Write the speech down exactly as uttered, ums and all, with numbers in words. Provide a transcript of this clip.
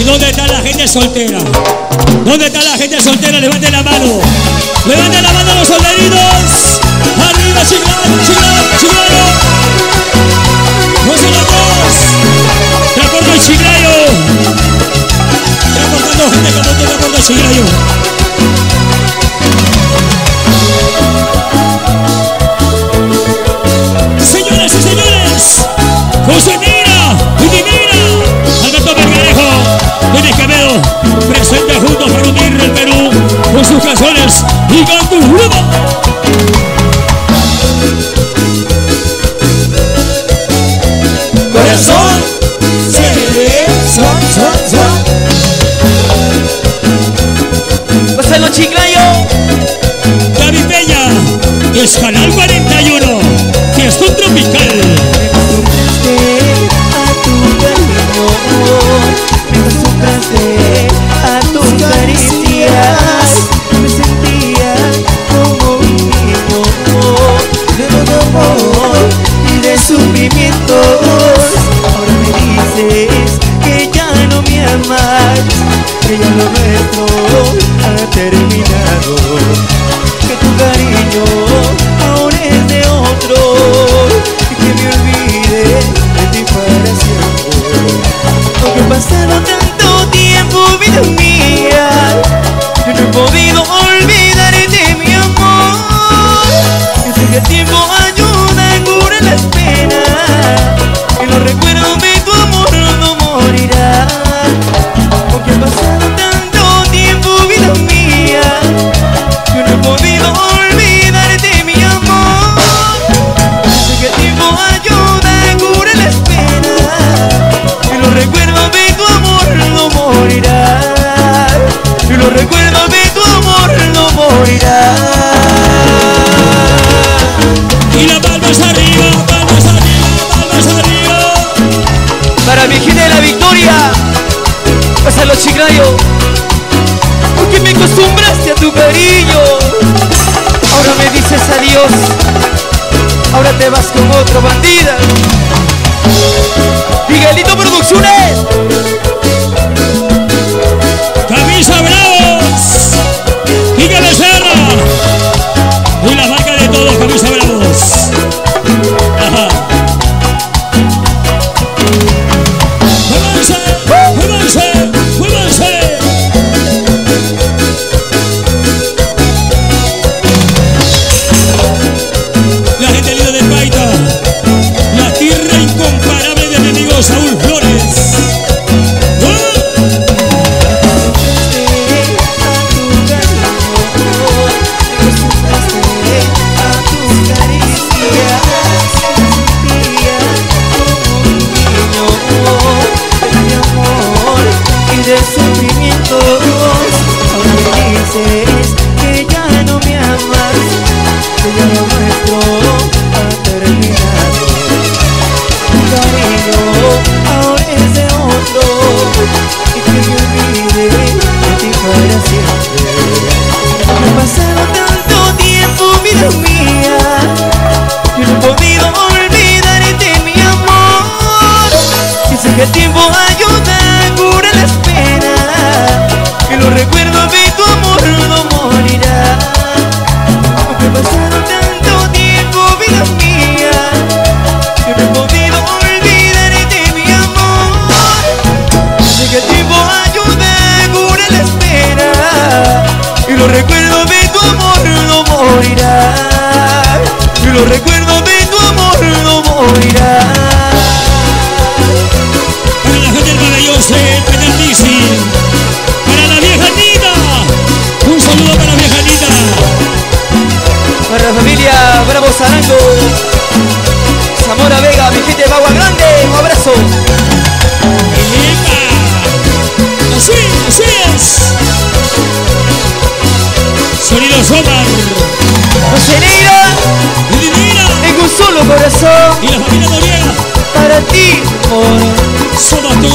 ¿dónde está la gente soltera? ¿Dónde está la gente soltera? Levanten la mano. Levanten la mano los soldaditos. Arriba, Chiclayo, Chiclayo, Chiclayo. No son los dos. Transporto el Chiclayo. Transportando gente como tú, transporto el Chiclayo. Señoras y señores, José Mira y Divina, Alberto Bergarejo, Luis Quevedo, presente juntos para unir el Perú con sus canciones y con tu rumbo. Corazón, se son, son, son. Pásalo, Chiclayo. Gaby Peña, es Canal cuarenta y uno, Fiestón Tropical. Me acostumbraste a tus caricias, me sentía como un niño, lleno de amor y de sufrimientos. Ahora me dices que ya no me amas, que ya lo nuestro ha terminado, que tu cariño ahora es de otro y que me olvide de ti para siempre. Aunque pasaron tanto tiempo, vida mía, yo no he podido olvidar de mi amor. Yo sé que el tiempo ayuda a curar las penas, y los recuerdos de tu amor no morirán. Aunque pasaron tanto tiempo, vida mía, yo no he podido olvidar de mi amor. Yo sé que el tiempo ayuda a curar las penas, y los recuerdos de tu amor no morirán, y los recuerdos de tu amor no morirán. Y las palmas arriba, palmas arriba, palmas arriba. Para Virgen de la Victoria, pásalo, Chiclayo. Porque me acostumbraste a tu cariño. Ahora me dices adiós, ahora te vas con otra bandida. Miguelito Producciones. Camisa Bravos, Quique Becerra y la marca de todos, Camisa Bravos. Ajá. ¡Muévanse! ¡Muévanse! ¡Muévanse! La gente linda de Paita, la tierra incomparable de mi amigo Saúl Flores. Que ya no me amas, que ya lo nuestro ha terminado. Tu cariño ahora es de otro y que me olvide de ti para siempre. Me pasaron tanto tiempo, vida mía, yo no he podido olvidar de mi amor. Y sé que el tiempo ayuda a curar las penas, y los recuerdos de tu amor no morirán. Aunque pasaron tanto tiempo, vida mía, yo no he podido olvidar de mi amor. Sé que el tiempo ayuda a curar la espera, y los recuerdos de tu amor no morirán, y los recuerdos de tu amor no morirán. Para la gente del pabellón C, Penaltici. Para la vieja Nita, un saludo para la vieja Nita. Para la familia Bravo Zarango, Zamora Vega, mi gente de Bagua Grande, un abrazo. ¡Epa! Así, así es. Sonido Somar. José Neira, Y Divina. en un solo corazón, Y la familia Noriega. para ti, amor. Somos